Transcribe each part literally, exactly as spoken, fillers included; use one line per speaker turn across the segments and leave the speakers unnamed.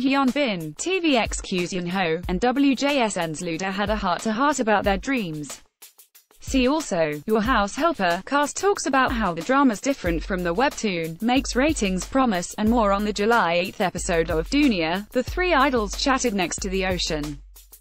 Hyun Bin, T V X Q's Yunho, and W J S N's Luda had a heart-to-heart about their dreams. See also, Your House Helper. Cast talks about how the drama's different from the webtoon, makes ratings promise, and more on the July eighth episode of Dunia. The three idols chatted next to the ocean.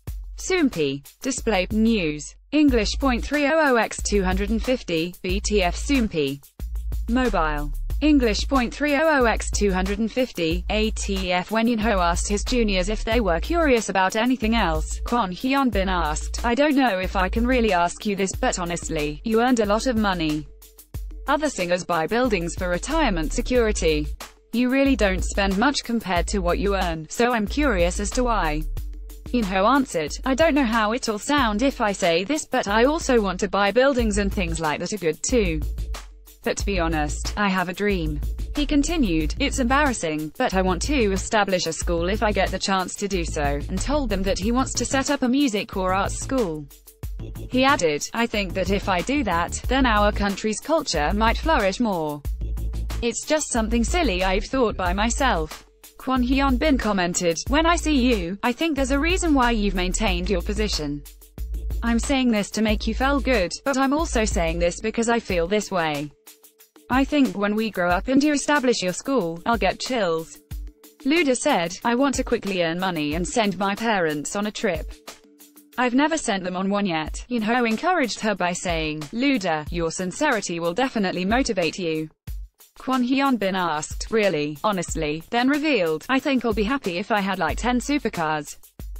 Soompi. Display. News. English point three hundred by two hundred fifty, B T F Soompi. Mobile. English point three hundred by two hundred fifty, A T F. When Yunho asked his juniors if they were curious about anything else, Kwon Hyun Bin asked, "I don't know if I can really ask you this, but honestly, you earned a lot of money. Other singers buy buildings for retirement security. You really don't spend much compared to what you earn, so I'm curious as to why." Yunho answered, "I don't know how it'll sound if I say this, but I also want to buy buildings and things like that are good too. But to be honest, I have a dream." He continued, "It's embarrassing, but I want to establish a school if I get the chance to do so," and told them that he wants to set up a music or arts school. He added, "I think that if I do that, then our country's culture might flourish more. It's just something silly I've thought by myself." Kwon Hyun Bin commented, "When I see you, I think there's a reason why you've maintained your position. I'm saying this to make you feel good, but I'm also saying this because I feel this way. I think when we grow up and you establish your school, I'll get chills." Luda said, "I want to quickly earn money and send my parents on a trip. I've never sent them on one yet." Yunho encouraged her by saying, "Luda, your sincerity will definitely motivate you." Kwon Hyun Bin asked, "Really? Honestly?" Then revealed, "I think I'll be happy if I had like ten supercars.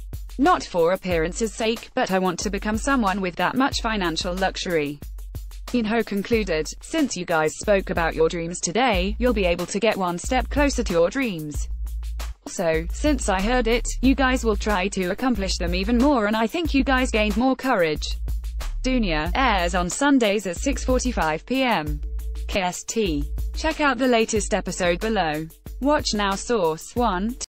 Not for appearance's sake, but I want to become someone with that much financial luxury." Yunho concluded, "Since you guys spoke about your dreams today, you'll be able to get one step closer to your dreams. Also, since I heard it, you guys will try to accomplish them even more, and I think you guys gained more courage." Dunia airs on Sundays at six forty-five p m K S T. Check out the latest episode below. Watch now. Source one.